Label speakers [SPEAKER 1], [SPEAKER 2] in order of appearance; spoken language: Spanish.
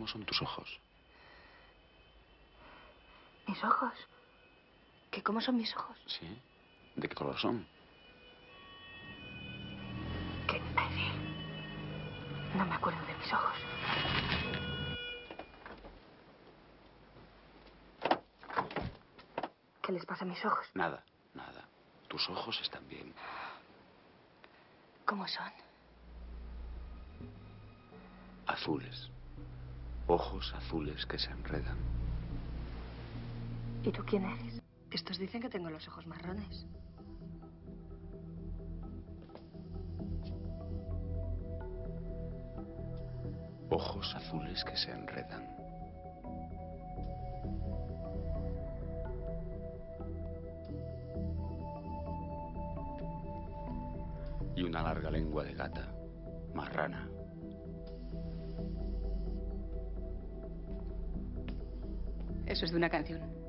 [SPEAKER 1] ¿Cómo son tus ojos?
[SPEAKER 2] ¿Mis ojos? ¿Qué cómo son mis ojos?
[SPEAKER 1] ¿Sí? ¿De qué color son?
[SPEAKER 2] ¡Qué imbécil! No me acuerdo de mis ojos. ¿Qué les pasa a mis ojos?
[SPEAKER 1] Nada, nada. Tus ojos están bien.
[SPEAKER 2] ¿Cómo son?
[SPEAKER 1] Azules. Ojos azules que se enredan.
[SPEAKER 2] ¿Y tú quién eres? Estos dicen que tengo los ojos marrones.
[SPEAKER 1] Ojos azules que se enredan. Y una larga lengua de gata, marrana.
[SPEAKER 3] Eso es de una canción.